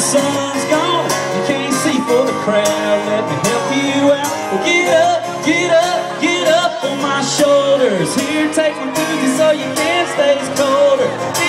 sun's gone, you can't see for the crowd. Let me help you out. Well, get up, get up, get up on my shoulders. Here, take my koozie so your can stays colder.